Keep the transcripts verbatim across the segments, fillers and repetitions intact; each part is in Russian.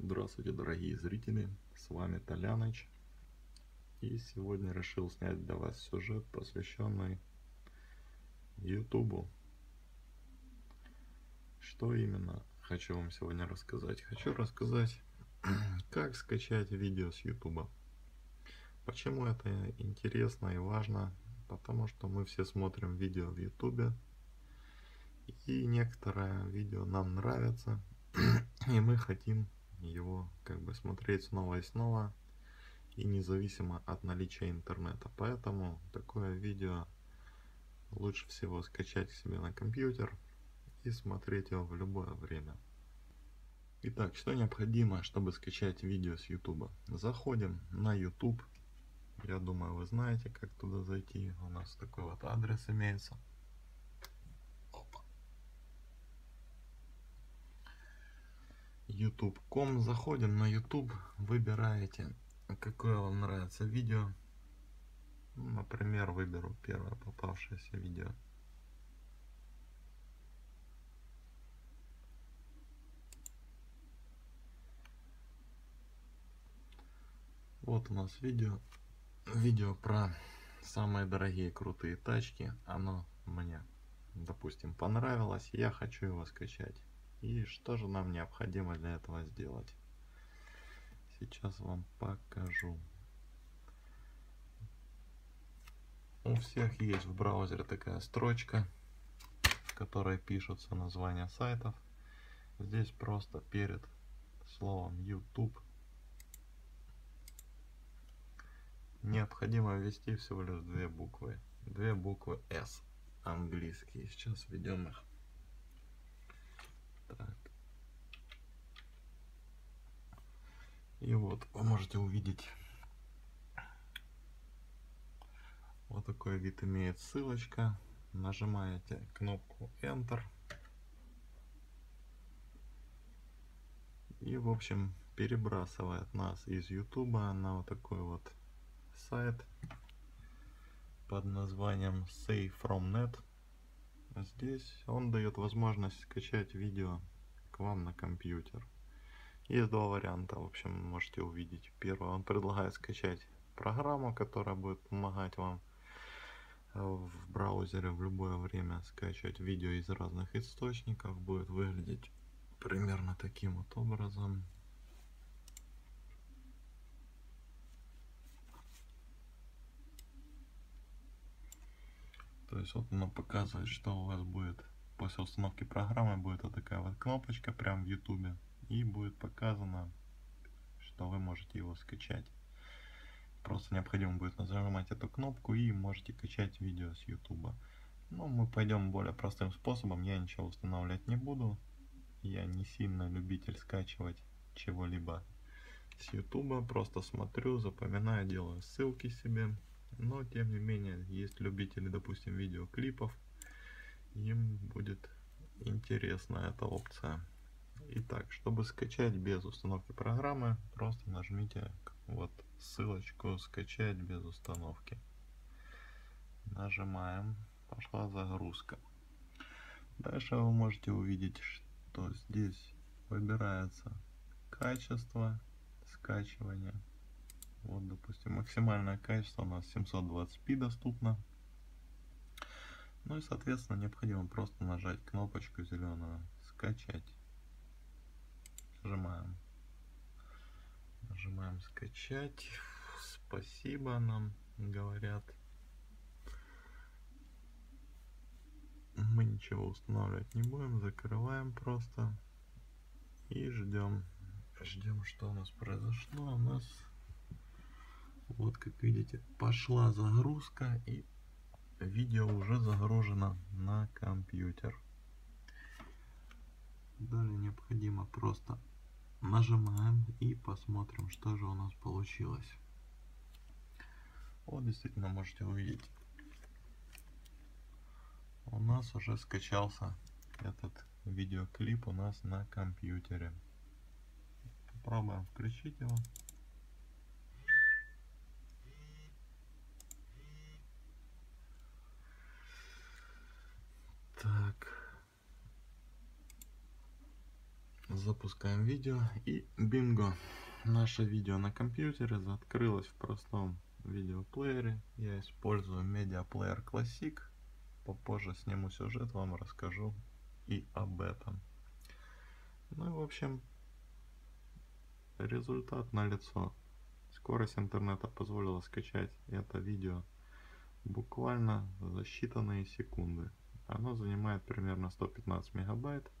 Здравствуйте, дорогие зрители, с вами Толяныч, и сегодня решил снять для вас сюжет, посвященный ютубу. Что именно хочу вам сегодня рассказать? Хочу рассказать, как скачать видео с ютуба. Почему это интересно и важно? Потому что мы все смотрим видео в ютубе, и некоторое видео нам нравится, и мы хотим его как бы смотреть снова и снова, и независимо от наличия интернета. Поэтому такое видео лучше всего скачать к себе на компьютер и смотреть его в любое время. Итак, что необходимо, чтобы скачать видео с ютуба? Заходим на YouTube. Я думаю, вы знаете, как туда зайти. У нас такой вот адрес имеется. ютуб точка ком. Заходим на YouTube, выбираете, какое вам нравится видео. Например, выберу первое попавшееся видео. Вот у нас видео. Видео про самые дорогие крутые тачки. Оно мне, допустим, понравилось. Я хочу его скачать. И что же нам необходимо для этого сделать? Сейчас вам покажу. У всех есть в браузере такая строчка, в которой пишутся названия сайтов. Здесь просто перед словом YouTube необходимо ввести всего лишь две буквы. Две буквы S английские. Сейчас введем их. Так. И вот вы можете увидеть, вот такой вид имеет ссылочка. Нажимаете кнопку Enter. И в общем перебрасывает нас из YouTube на вот такой вот сайт под названием Save from Net. Здесь он дает возможность скачать видео к вам на компьютер. Есть два варианта, в общем, можете увидеть. Первый, он предлагает скачать программу, которая будет помогать вам в браузере в любое время скачивать видео из разных источников. Будет выглядеть примерно таким вот образом. То есть вот оно показывает, что у вас будет после установки программы. Будет вот такая вот кнопочка прямо в ютубе, и будет показано, что вы можете его скачать. Просто необходимо будет нажимать эту кнопку и можете качать видео с ютуба. Ну, мы пойдем более простым способом. Я ничего устанавливать не буду. Я не сильно любитель скачивать чего-либо с ютуба. Просто смотрю, запоминаю, делаю ссылки себе. Но тем не менее, есть любители, допустим, видеоклипов. Им будет интересна эта опция. Итак, чтобы скачать без установки программы, просто нажмите вот ссылочку «Скачать без установки». Нажимаем. Пошла загрузка. Дальше вы можете увидеть, что здесь выбирается качество скачивания. Вот, допустим, максимальное качество у нас семьсот двадцать пи доступно. Ну и, соответственно, необходимо просто нажать кнопочку зеленую «Скачать». Нажимаем. Нажимаем «Скачать». Спасибо нам говорят. Мы ничего устанавливать не будем. Закрываем просто. И ждем. Ждем, что у нас произошло. У нас, вот как видите, пошла загрузка. И видео уже загружено на компьютер. Далее необходимо просто нажимаем и посмотрим, что же у нас получилось. Вот действительно можете увидеть, у нас уже скачался этот видеоклип у нас на компьютере. Попробуем включить его. Так. Запускаем видео и бинго. Наше видео на компьютере открылось в простом видеоплеере. Я использую Media Player Classic. Попозже сниму сюжет, вам расскажу и об этом. Ну и в общем, результат налицо. Скорость интернета позволила скачать это видео буквально за считанные секунды. Оно занимает примерно сто пятнадцать мегабайт.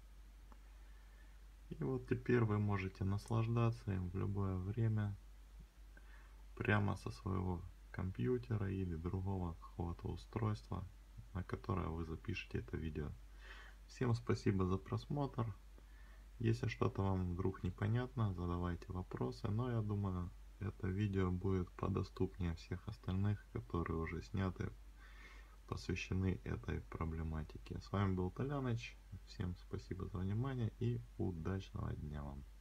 И вот теперь вы можете наслаждаться им в любое время прямо со своего компьютера или другого какого-то устройства, на которое вы запишете это видео. Всем спасибо за просмотр. Если что-то вам вдруг непонятно, задавайте вопросы, но я думаю, это видео будет подоступнее всех остальных, которые уже сняты, посвящены этой проблематике. С вами был Толяныч. Всем спасибо за внимание и удачного дня вам.